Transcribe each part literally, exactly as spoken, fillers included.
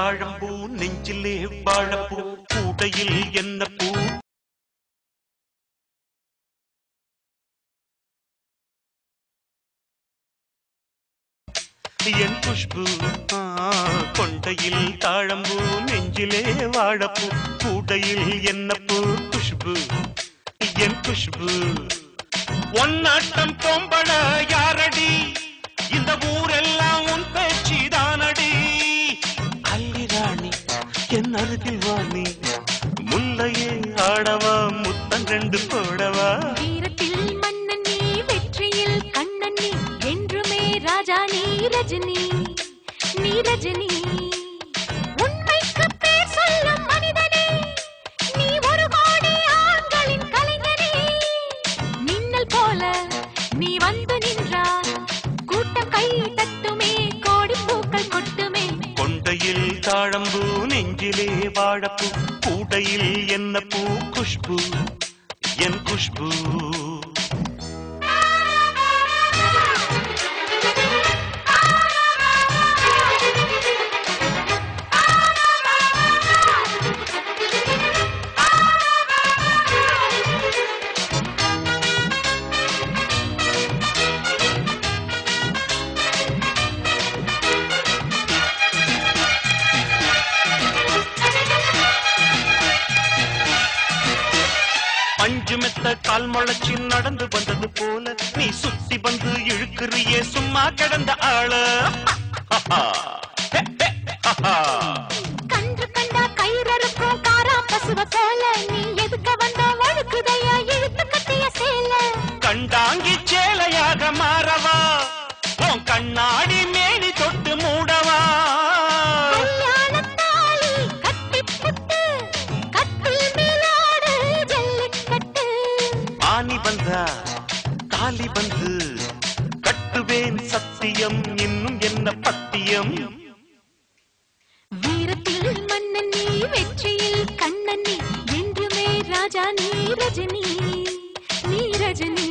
தாழம்பூ நெஞ்சிலே வாழப்பூ கூடையில் என்ன பூ என் குஷ்பு கொண்டையில் தாழம்பூ நெஞ்சிலே வாழப்பூ கூடையில் என்ன பூ குஷ்பு என் குஷ்பு ஒன்னாட்டம் பொம்பள யாரடி இந்த ஊரெல்லாம் உன் பேச்சிதானடி அல்லி ராணி என் அருகில் வாணி முல்லையே ஆடவா முத்தம் ரெண்டு போடவா வீரத்தில் மன்னன் நீ வெற்றியில் கண்ணன் நீ என்றுமே ராஜா நீ ரஜினி நீ ரஜினி உண்மைக்கு பேர் சொல்லும் மனிதனே நீ ஒரு கோடி ஆண்களின் கலைஞனே மின்னல் போல நீ வந்து நின்றாய் கூட்டம் கை தட்டுமே கோடி பூக்கள் கொட்டுமே கொண்டையில் தாழம்பூ நெஞ்சிலே வாழப்பூ கூடையில் என்ன பூ குஷ்பு என் குஷ்பு பஞ்சு மெத்த கால் முளைச்சி நடந்து வந்தது போல நீ சுத்தி வந்து இழுக்கிறியே சும்மா கிடந்த ஆள கன்று கண்டா கயிறறுக்கும் காரா பசுவ போல நீ எதுக்க வந்த வழுக்குதையா இழுத்து கட்டிய சேல கண்டாங்கி சேலையாக மாறவா உன் கண்ணாடி மேனி தொட்டு மூடவா பந்தா தாலி பந்து கட்டுவேன் சத்தியம் இன்னும் என்ன பத்தியம் வீரத்தில் மன்னன் நீ வெற்றியில் கண்ணன் நீ என்றுமே ராஜா நீ ரஜினி நீ ரஜினி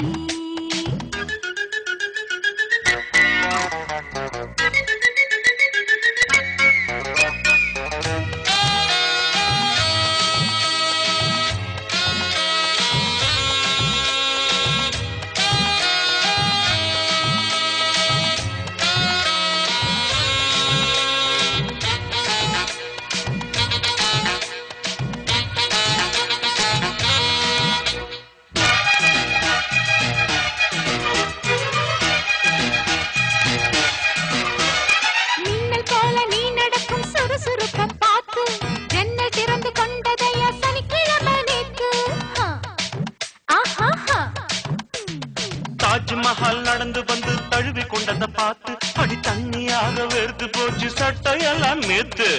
தாஜ்மஹால் நடந்து வந்து தழுவி கொண்டத பார்த்து அடி தண்ணியாக வெறுத்து போச்சு சட்டையெல்லாம் நேத்து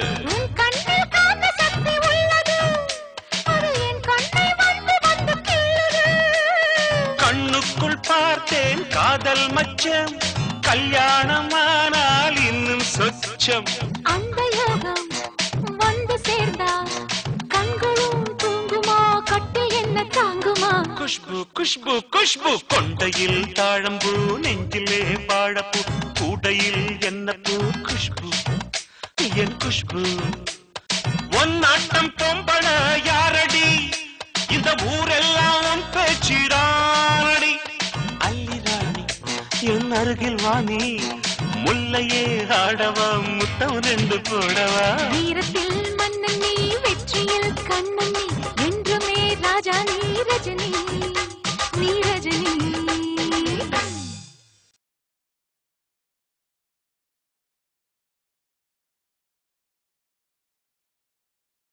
கண்ணுக்குள் பார்த்தேன் காதல் மச்சம் கல்யாணமானால் இன்னும் சொச்சம் அந்த யோகம் வந்து சேர்ந்தா கண்களும் தூங்குமா கட்டு என்ன தாங்குமா குஷ்பு குஷ்பு குஷ்பு கொண்டையில் தாழம்பூ நெஞ்சிலே வாழப்பூ கூடையில் என்ன பூ குஷ்பு என் குஷ்பு ஒன்னாட்டம் பொம்பள யாரடி இந்த ஊரெல்லாம் பேச்சிடானடி அல்லி ராணி என் அருகில் வாணி முல்லையே ஆடவா முத்தம் ரெண்டு போடவா வீரத்தில் மன்னன் நீ வெற்றியில் கண்ணன்